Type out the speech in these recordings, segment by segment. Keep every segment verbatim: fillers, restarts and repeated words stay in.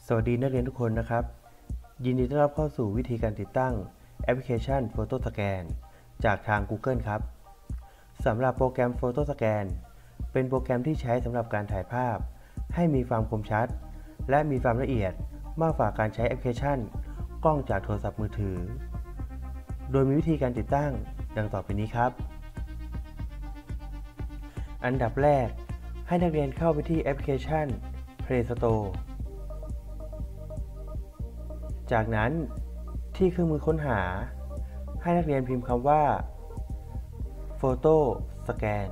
สวัสดีนักเรียนทุกคนนะครับยินดีต้อนรับเข้าสู่วิธีการติดตั้งแอปพลิเคชัน Photo Scan จากทาง Google ครับสำหรับโปรแกรม Photo Scan เป็นโปรแกรมที่ใช้สำหรับการถ่ายภาพให้มีความคมชัดและมีความละเอียดมากกว่าการใช้แอปพลิเคชันกล้องจากโทรศัพท์มือถือโดยมีวิธีการติดตั้งดังต่อไปนี้ครับอันดับแรกให้นักเรียนเข้าไปที่แอปพลิเคชัน Play Storeจากนั้นที่เครื่องมือค้นหาให้นักเรียนพิมพ์คำว่า Photo Scan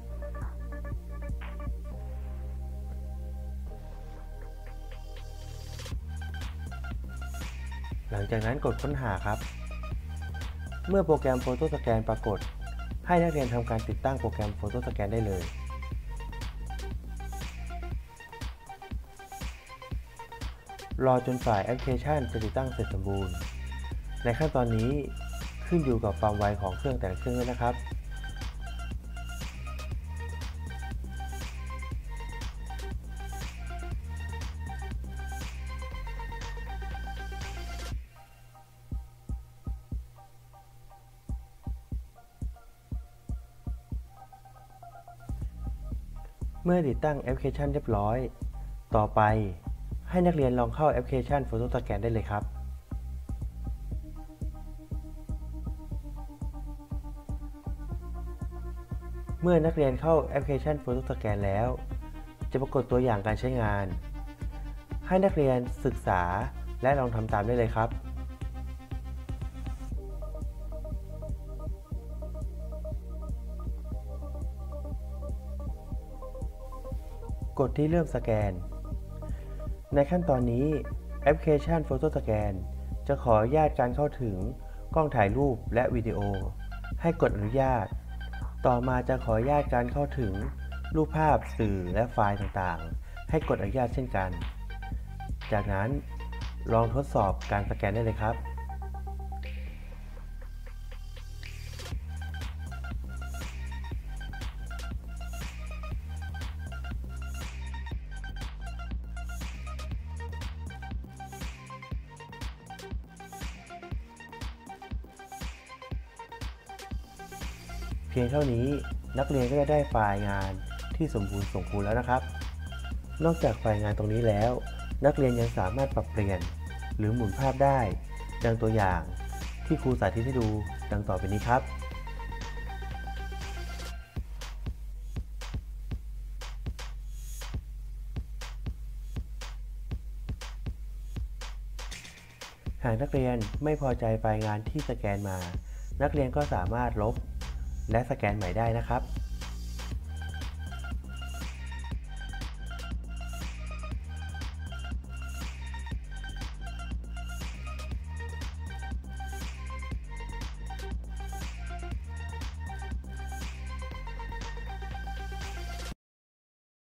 หลังจากนั้นกดค้นหาครับเมื่อโปรแกรม Photo Scan ปรากฏให้นักเรียนทำการติดตั้งโปรแกรม Photo Scan ได้เลยรอจนฝ่ายแอปพลิเคชันจะติดตั้งเสร็จสมบูรณ์ในขั้นตอนนี้ขึ้นอยู่กับความไวของเครื่องแต่ละเครื่องด้วยนะครับเมื่อติดตั้งแอปพลิเคชันเรียบร้อยต่อไปให้นักเรียนลองเข้าแอปพลิเคชัน Photo Scan ได้เลยครับเมื่อนักเรียนเข้าแอปพลิเคชัน Photo Scan แล้วจะปรากฏตัวอย่างการใช้งานให้นักเรียนศึกษาและลองทำตามได้เลยครับกดที่เริ่มสแกนในขั้นตอนนี้แอปพลิเคชัน Photo Scan จะขออนุญาตการเข้าถึงกล้องถ่ายรูปและวิดีโอให้กดอนุญาตต่อมาจะขออนุญาตการเข้าถึงรูปภาพสื่อและไฟล์ต่างๆให้กดอนุญาตเช่นกันจากนั้นลองทดสอบการสแกนได้เลยครับเพียงเท่านี้นักเรียนก็จะได้ไฟล์งานที่สมบูรณ์สมบูรณ์แล้วนะครับนอกจากไฟล์งานตรงนี้แล้วนักเรียนยังสามารถปรับเปลี่ยนหรือหมุนภาพได้ดังตัวอย่างที่ครูสาธิตให้ดูดังต่อไปนี้ครับหากนักเรียนไม่พอใจไฟล์งานที่สแกนมานักเรียนก็สามารถลบและสแกนใหม่ได้นะครับ